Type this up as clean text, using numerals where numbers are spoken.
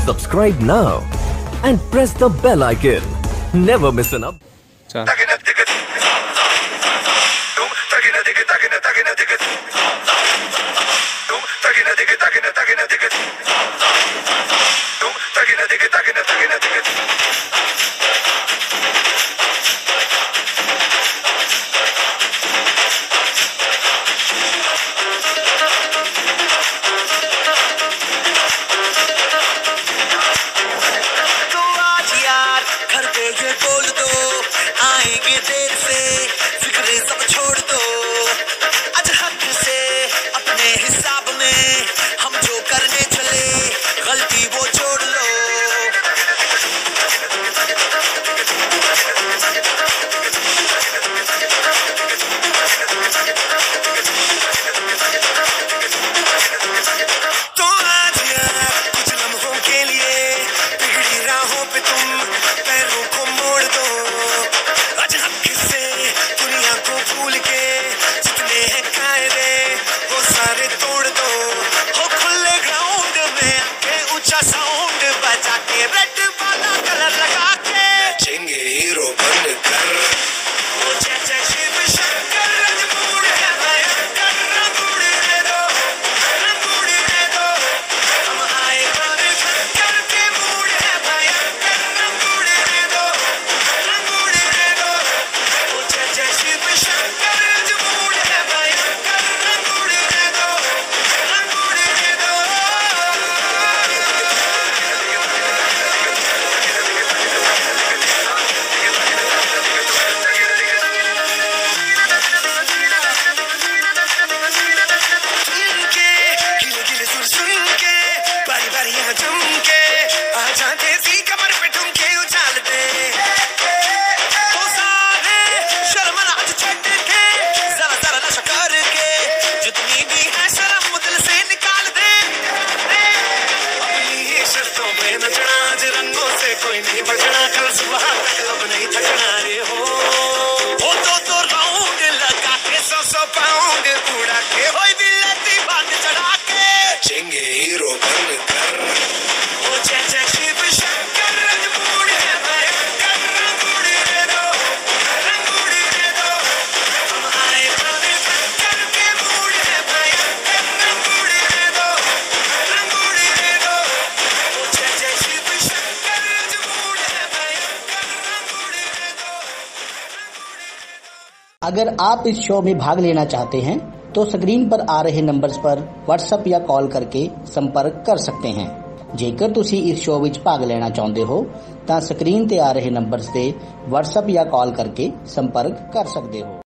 Subscribe now and press the bell icon. Never miss an up. अगर आप इस show में भाग लेना चाहते हैं तो स्क्रीन पर आ रहे नंबर्स पर व्हाट्सएप या कॉल करके संपर्क कर सकते हैं। जेकर ਤੁਸੀਂ इस शो ਵਿੱਚ भाग लेना चाहते हो ਤਾਂ स्क्रीन ਤੇ आ रहे नंबर्स ਤੇ व्हाट्सएप या कॉल करके संपर्क कर सकते हो।